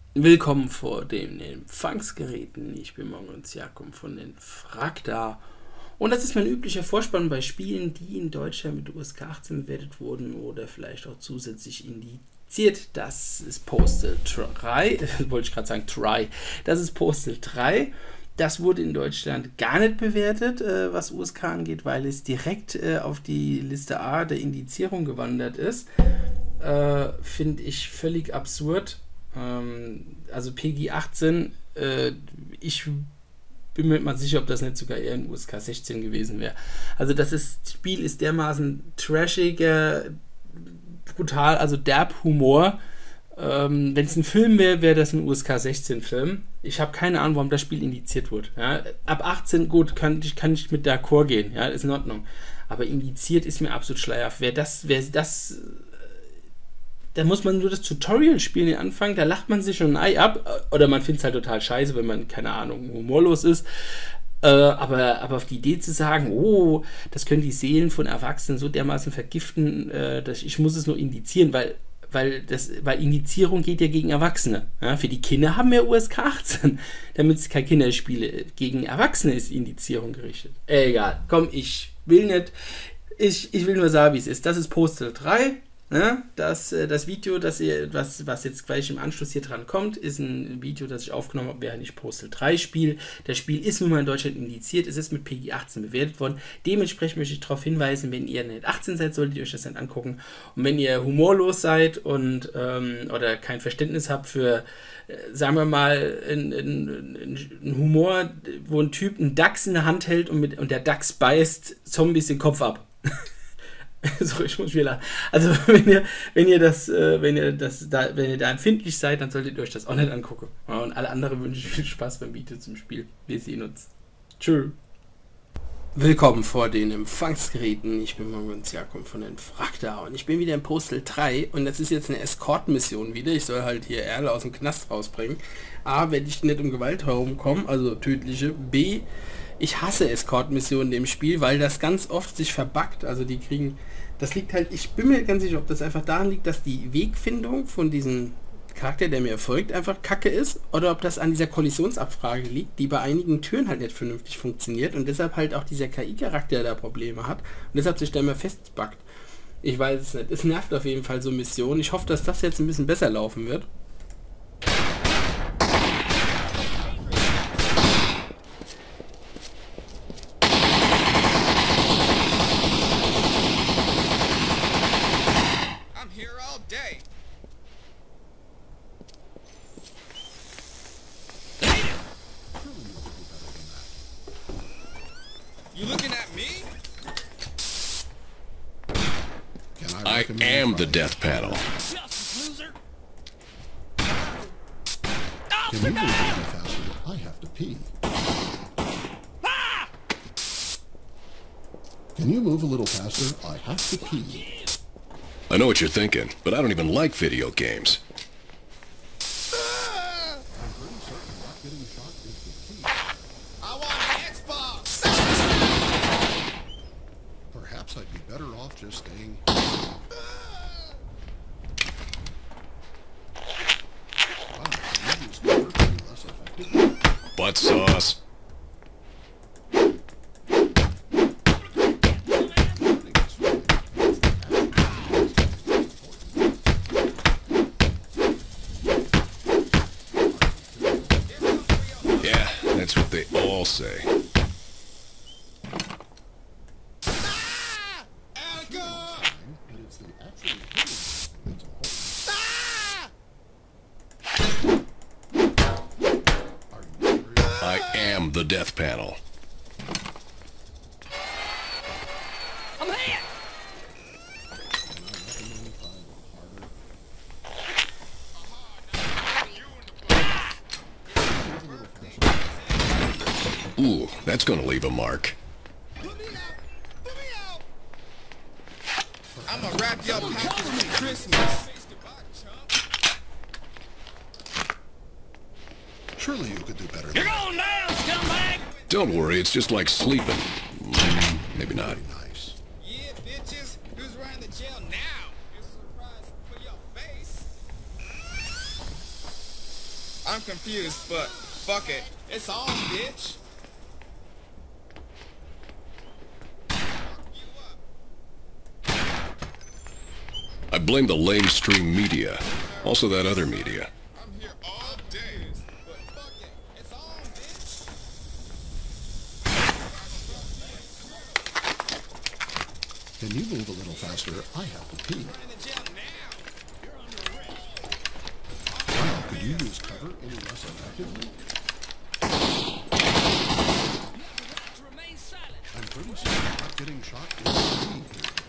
Willkommen vor den Empfangsgeräten. Ich bin Moritz Jakob von den Fragda. Und das ist mein üblicher Vorspann bei Spielen, die in Deutschland mit USK 18 bewertet wurden oder vielleicht auch zusätzlich indiziert. Das ist Postal 3, wollte ich gerade sagen, Try. Das ist Postal 3. Das wurde in Deutschland gar nicht bewertet, was USK angeht, weil es direkt auf die Liste A der Indizierung gewandert ist. Finde ich völlig absurd. Also PG 18, ich bin mir mal sicher, ob das nicht sogar eher ein USK 16 gewesen wäre. Also das Spiel ist dermaßen trashiger, brutal, also derb Humor. Wenn es ein Film wäre, wäre das ein USK 16 Film. Ich habe keine Ahnung, warum das Spiel indiziert wird. Ja? Ab 18, gut, kann ich mit d'accord gehen, ja, ist in Ordnung. Aber indiziert ist mir absolut schleierhaft. Da muss man nur das Tutorial spielen, den Anfang, da lacht man sich schon ein Ei ab, oder man findet es halt total scheiße, wenn man, keine Ahnung, humorlos ist. Aber auf die Idee zu sagen, oh, das können die Seelen von Erwachsenen so dermaßen vergiften, dass ich muss es nur indizieren, weil Indizierung geht ja gegen Erwachsene. Ja? Für die Kinder haben wir USK 18, damit es keine Kinderspiele. Gegen Erwachsene ist Indizierung gerichtet. Egal, komm, ich will nicht. Ich will nur sagen, wie es ist. Das ist Postal 3. Ja, das Video, was jetzt gleich im Anschluss hier dran kommt, ist ein Video, das ich aufgenommen habe, während ich Postal 3 spiele. Das Spiel ist nun mal in Deutschland indiziert, es ist mit PG 18 bewertet worden. Dementsprechend möchte ich darauf hinweisen, wenn ihr nicht 18 seid, solltet ihr euch das nicht angucken. Und wenn ihr humorlos seid und oder kein Verständnis habt für, sagen wir mal, einen Humor, wo ein Typ einen Dachs in der Hand hält und der Dachs beißt Zombies den Kopf ab. So, ich muss wieder lachen. Also wenn ihr da empfindlich seid, dann solltet ihr euch das auch nicht angucken. Und alle anderen wünsche ich viel Spaß beim Video zum Spiel. Wir sehen uns. Tschüss. Willkommen vor den Empfangsgeräten. Ich bin Moritz Jakob von den Fragda und ich bin wieder im Postal 3 und das ist jetzt eine Escort-Mission wieder. Ich soll halt hier Erle aus dem Knast rausbringen. A, werde ich nicht um Gewalt herumkommen, also tödliche. B, ich hasse Escort-Missionen im Spiel, weil das ganz oft sich verbuggt. Also die kriegen, das liegt halt, ich bin mir ganz sicher, ob das einfach daran liegt, dass die Wegfindung von diesem Charakter, der mir folgt, einfach kacke ist, oder ob das an dieser Kollisionsabfrage liegt, die bei einigen Türen halt nicht vernünftig funktioniert und deshalb halt auch dieser KI-Charakter da Probleme hat und deshalb sich da immer festbuggt. Ich weiß es nicht. Es nervt auf jeden Fall so Missionen. Ich hoffe, dass das jetzt ein bisschen besser laufen wird. You looking at me? I am the death panel. Can you move a little faster? I have to pee. Can you move a little faster? I have to pee. I know what you're thinking, but I don't even like video games. I want an Xbox! Perhaps I'd be better off just staying. Wow, maybe it's never been less effective. Butt sauce. Yeah, that's what they all say. But it's the actual hitting that's important. Are you serious? I am the death panel. I'm hit! Ooh, that's gonna leave a mark. Put me out! Put me out! I'ma wrap your package for Christmas. Surely you could do better You're than going down, scumbag! Don't worry, it's just like sleeping. Maybe not. nice. Yeah, bitches. Who's running the jail now? You're surprised for your face. I'm confused, but fuck it. It's on, bitch. I blame the lamestream media. Also that other media. I'm here all day, but fuck it. It's on, bitch. Can you move a little faster? I have to pee. In the jail now. Wow, could you use cover any less effectively? I'm pretty certain not getting shot is the key.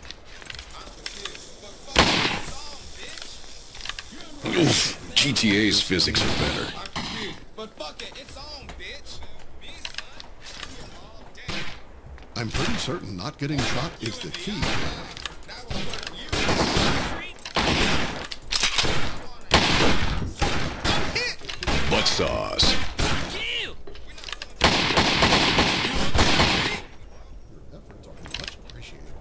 Oof, GTA's physics are better. I'm confused, but fuck it. It's on, bitch. Me, son. I'm here all day. I'm pretty certain not getting shot is the key. Butt sauce. Your efforts are much appreciated.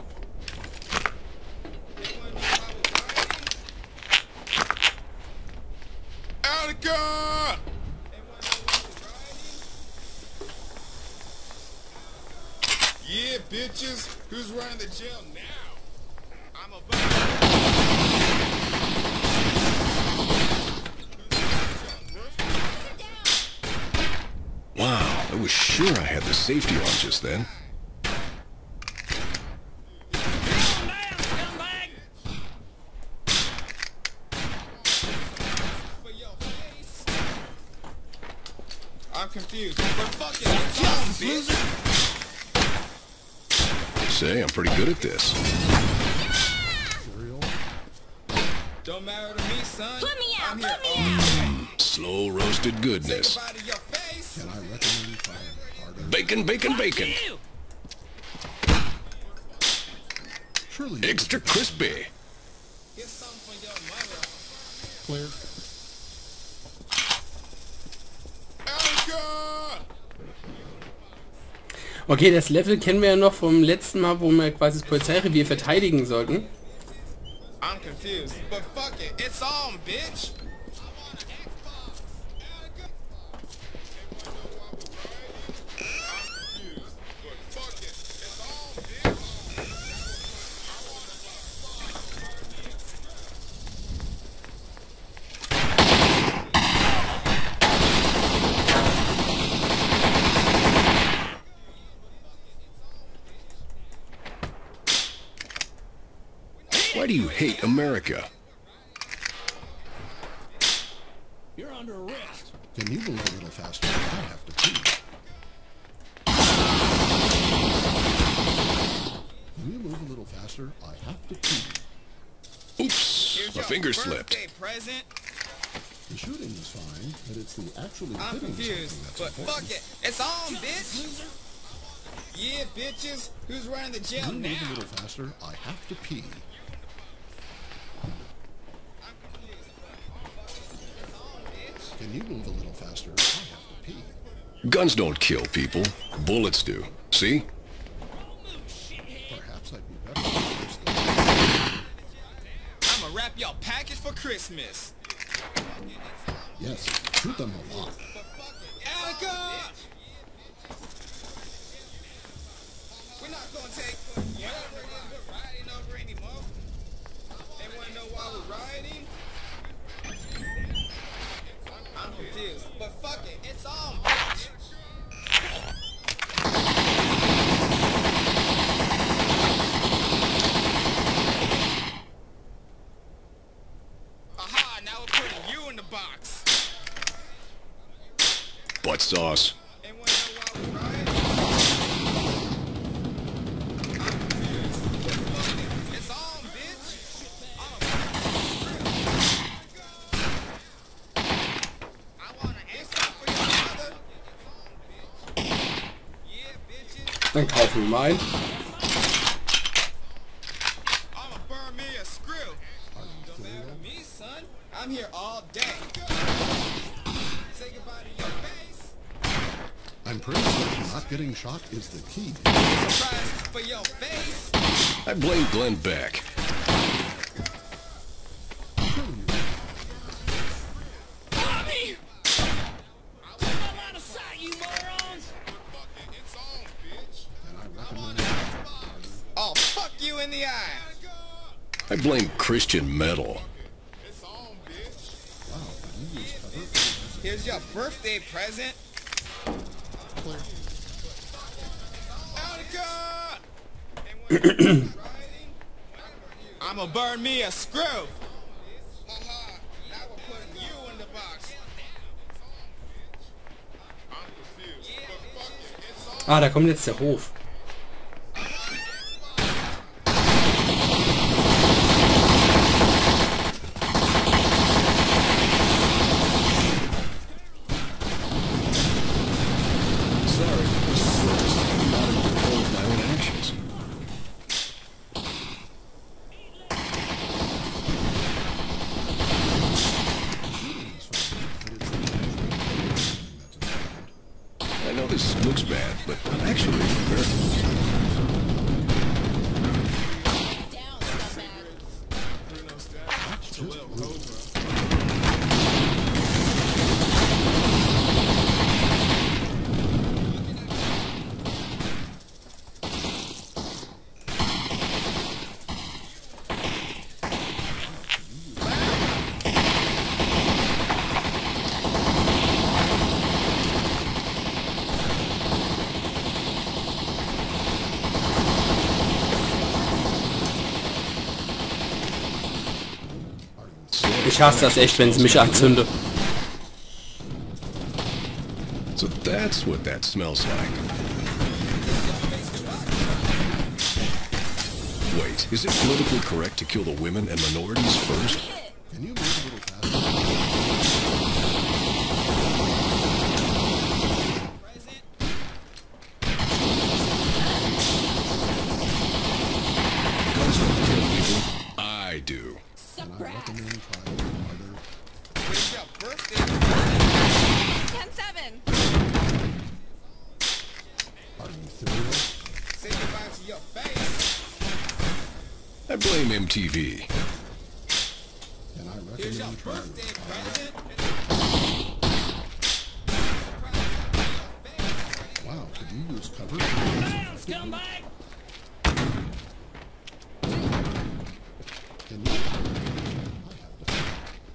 Attica! Yeah, bitches. Who's running the jail now? I'm about. Wow, I was sure I had the safety on just then. For your face. I'm confused, but fuck it. It's on, bitch. Say, I'm pretty good at this. Serial? Don't matter to me, son. Put me out, I'm here put me all out. Slow roasted Say goodness. goodbye to your face. Can I recommend trying harder? Bacon, bacon, bacon. Surely Extra crispy. Get something for your mother. clear. Attica! Okay, das Level kennen wir ja noch vom letzten Mal, wo wir quasi das Polizeirevier verteidigen sollten. I'm confused, but fuck it. It's on, bitch. Why do you hate America? You're under arrest. Can you move a little faster? I have to pee. Can you move a little faster? I have to pee. Oops, Here's my your finger slipped. birthday present. The shooting is fine, but it's the actually I'm hitting confused, something but that's fuck it. It's on, bitch. Yeah, bitches. Who's running the jail Can you move a now? little faster? I have to pee. Can you move a little faster? I have to pee. Guns don't kill people. Bullets do. See? Perhaps I'd be better first. I'ma wrap your package for Christmas. Yes, shoot them a lot. Attica! We're not gonna take whatever it is we're riding over anymore. They wanna know why we're riding? I'm confused, but fuck it, it's on, bitch. Aha, now we're putting you in the box. Butt sauce. They wanna know why we're riding? I'm confused, but fuck it, it's on, bitch. I wanna answer for your mother. Yeah, bitches. Dann kaufen wir mal ein. I'ma burn me a screw. Don't matter to me, son. I'm here all day. Say goodbye to your face. I'm pretty certain not getting shot is the key. Surprise for your face. I blame Glenn Beck. Surely you I blame Christian metal. It's on, bitch. Wow, did you use cover? Here's your birthday present. Clear. Attica! I'ma burn me a screw. Haha, now we're putting you in the box. I'm confused, but fuck it, it's on. Ah, da kommt jetzt der Hof. Sorry, I'm not in control of my own actions. I know this looks bad, but I'm actually American. Ich hasse das echt, wenn sie mich anzündet. So that's what that smells like. Wait, is it politically correct to kill the women and minorities first? Can you move a little faster? Guns don't kill people. I do. And I recommend trying harder. Here's your birthday present. 10-7. Are you thorough? Say goodbye to your face. I blame MTV. And I Here's your recommend trying birthday harder. present. Wow, could you use cover? Down, scumbag! Can you? I have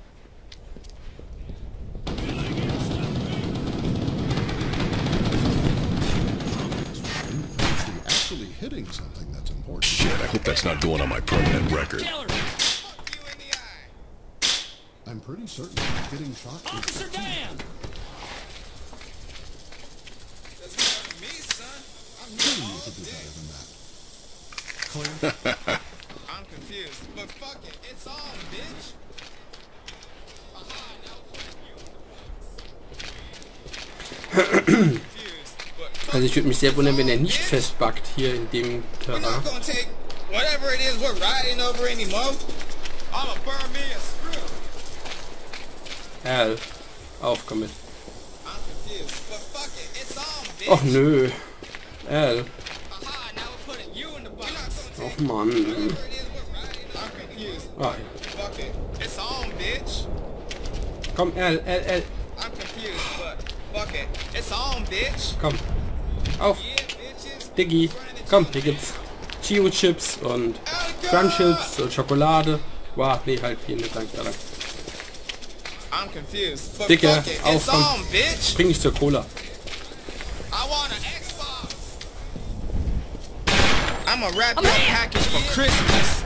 to. Actually hitting something that's important. Shit, I hope that's not going on my permanent record. Killer! Fuck you in the eye. I'm pretty certain that getting shot is Officer Dan! That's not me, son. I'm you here need all to do day. better than that. Clear. I'm confused, but fuck it, it's on, bitch. Aha, now I'm confused, but fuck Also ich würde mich sehr wundern, wenn er nicht festbackt hier in dem We're Terrain. not gonna take whatever it is we're riding over anymore. I'ma burn me a screw. Al, auf, komm mit. I'm confused, but fuck it, it's on, bitch. Och nö. Al. Aha, now we're putting you in the box. We're not gonna Och take Mann. whatever it is we're riding. I'm confused. Ah, ja. Fuck it, it's on, bitch. Komm, Al. I'm confused, but fuck it, it's on, bitch. Komm. Auf. Yeah, bitches. Diggi. Komm, hier gibt's Chio-Chips und Crunchips und Schokolade. Wow, nee, halt hier nicht, danke. Danke. I'm confused, but Dicke, fuck it, auf, it's komm. on, bitch. Bring dich zur Cola. I want an Xbox. I'ma wrap your package for Christmas.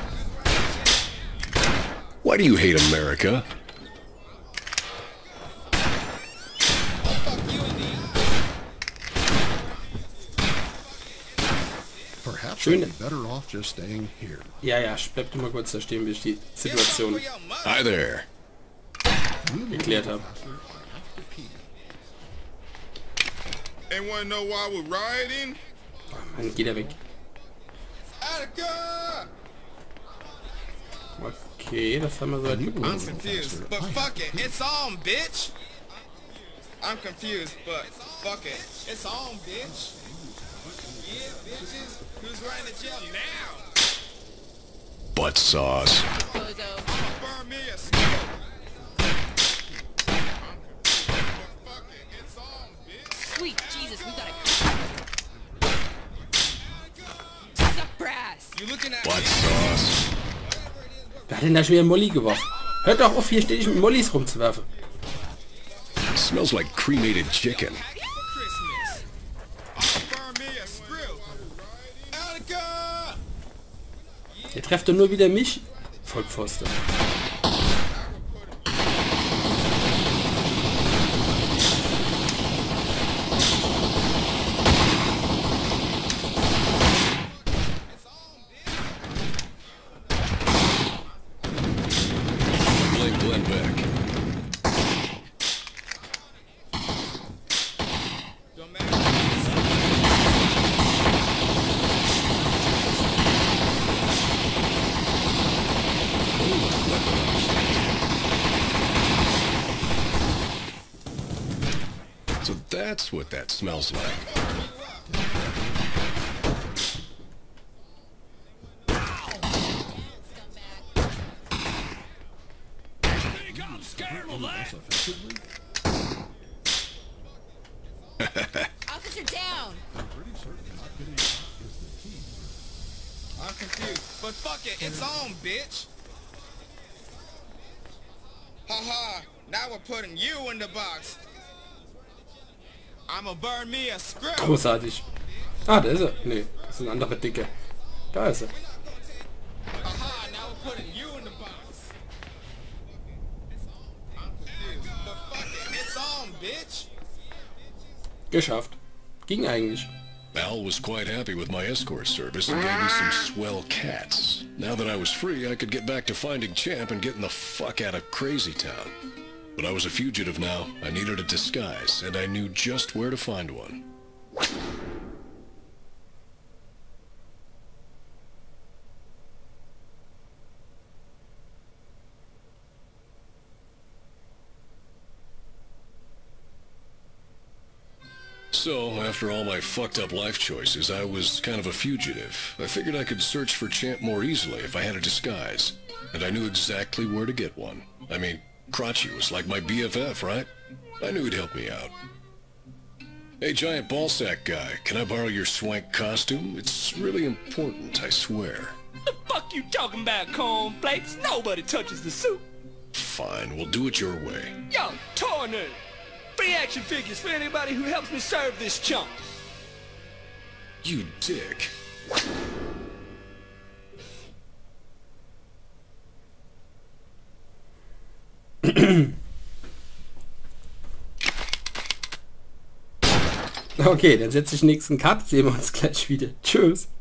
Why do you hate America? Fuck you in the Perhaps Schön. I'd be better off just staying here. Ja, bleib du mal kurz da stehen, bis ich die eye. Situation For your mother. Hi there. Can you move a geklärt little habe. faster? I have to pee. And wanna know why we're riding? Dann geht er weg. Attica! Okay, das haben wir soweit Can you geguckt. I'm confused, but fuck it, it's on, bitch. I'm confused, but fuck it, it's on, bitch. Yeah, bitches, who's running the jail now? Butt sauce. Bozo. I'ma burn me a skull. I'm confused, but fuck it, it's on, bitch. Sweet Jesus, we gotta suck brass. You looking at Butt me? sauce. Whatever it is Wer hat denn da schon wieder Molly geworfen? Hört doch auf, hier ständig mit Mollys rumzuwerfen. Smells like cremated chicken. Christmas. I'll burn me a skrill. Alka! Ihr trefft doch nur wieder mich, Vollpfosten. Blame Glenn Beck. Don't matter. So that's what that smells like. Think I'm scared of that? Effectively, Officer down. I'm pretty certain not getting caught is the key. I'm confused. But fuck it, it's on, bitch. Haha, now we're putting you in the box. I'ma burn me a skrill. Großartig. Ah, da ist er. Nee, das ist ein anderer Dicke. Da ist er. Haha, now we're putting you in the box. I'm confused. But fuck it, it's on, bitch. Geschafft. Ging eigentlich. Al was quite happy with my escort service and gave me some swell cats. Now that I was free, I could get back to finding Champ and getting the fuck out of Crazy Town. But I was a fugitive now. I needed a disguise, and I knew just where to find one. So, after all my fucked up life choices, I was kind of a fugitive. I figured I could search for Champ more easily if I had a disguise. And I knew exactly where to get one. I mean, Crotchy was like my BFF, right? I knew he'd help me out. Hey, giant ballsack guy, can I borrow your swank costume? It's really important, I swear. The fuck you talking about, cornflakes? Nobody touches the suit. Fine, we'll do it your way. Yo, Torner! Free action figures for anybody who helps me serve this chump. You dick. Okay, dann setze ich nächsten Cut. Sehen wir uns gleich wieder. Tschüss.